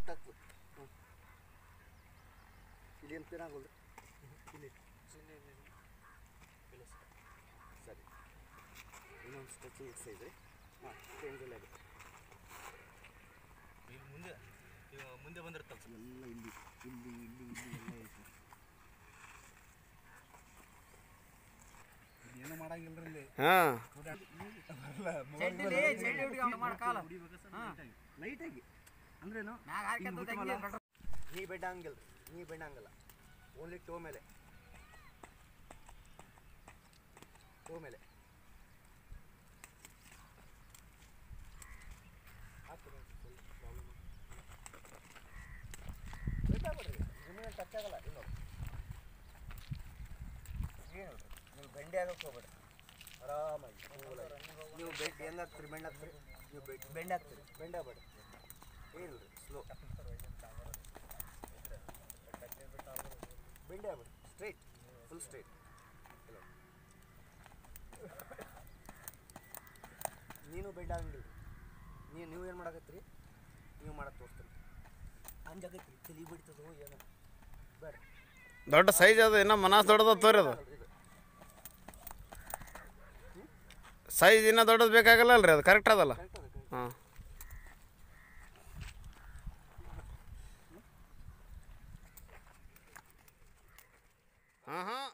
Correct ಆಗ್ತದೆ. ಇಲ್ಲಿ ಏನು ಪೇನ್ ಆಗೋಲ್ಲ ಇಲ್ಲಿ ಸರಿ. ಇನ್ನೊಂದು ಸ್ಟ್ರೆಚಿಂಗ್ ಎಕ್ಸಸೈಸ್ ರೀ. ಹಾಂ ಪೇನ್ಸಿಲ್ ಇದೆ ಇಲ್ಲಿ ಮುಂದೆ ಬಂದಿರ್ತಲ್ಲ ಎಲ್ಲ ಇಲ್ಲಿ ಇಲ್ಲಿ ಇಲ್ಲಿ ಇಲ್ಲಿ ಎಲ್ಲ ಐತೆ. ಏನೂ ಮಾಡಂಗಿಲ್ಲ ಇಲ್ಲಿ. ಹಾಂ ಲೈಟಾಗಿ ಅಂದ್ರೇನು ನೀ ಬೆಡ್ ಹಂಗಿಲ್ಲ, ನೀ ಬೆಡ್ ಹಂಗಲ್ಲ, ಓನ್ಲಿ ಟೋ ಮೇಲೆ ಬೇಕಾಗ್ಬಿಡ್ರಿ. ನಿಮಗೆ ಟಚ್ ಆಗಲ್ಲ. ಇನ್ನೊಂದು ಏನು ನೀವು ಬೆಂಡೆ ಆಗಕ್ಕೆ ಹೋಗ್ಬೇಡ್ರಿ. ಆರಾಮಾಗಿ ನೀವು ಬೆಡ್ ಹೆಂಗಾಗ್ತೀರಿ, ಬೆಂಡ್ ಹಾಕ್ತೀರಿ, ನೀವು ಬೆಂಡ್ ಹಾಕ್ತೀರಿ, ಬೆಂಡ್ ಆಗ್ಬೇಡ್ರಿ. ಏನಿಲ್ಲ ಸ್ಲೋ ಬೆಂಡೆ ಆಗ್ಬೇಡಿ, ಸ್ಟ್ರೈಟ್, ಫುಲ್ ಸ್ಟ್ರೈಟ್. ನೀನು ಬೆಂಡ್ ಆಗಂಗಿಲ್ಲ. ನೀವು ಏನು ಮಾಡಕತ್ತೀರಿ, ನೀವು ಮಾಡಕ್ಕೆ ತೋರಿಸ್ತೀರಿ. ಅಂಜಾಗತ್ರಿ, ತಲೆ ಬಿಡ್ತದೋ ಏನೋ ಬೇಡ. ದೊಡ್ಡ ಸೈಜ್ ಅದು, ಇನ್ನೂ ಮನಸ್ಸು ದೊಡ್ಡದ ತೋರಿ ಅದು. ಸೈಜ್ ಇನ್ನೂ ದೊಡ್ಡದು ಬೇಕಾಗಲ್ಲ ಅಲ್ರಿ, ಅದು ಕರೆಕ್ಟ್ ಅದಲ್ಲ. ಹಾಂ ಹಾಂ ಹಾಂ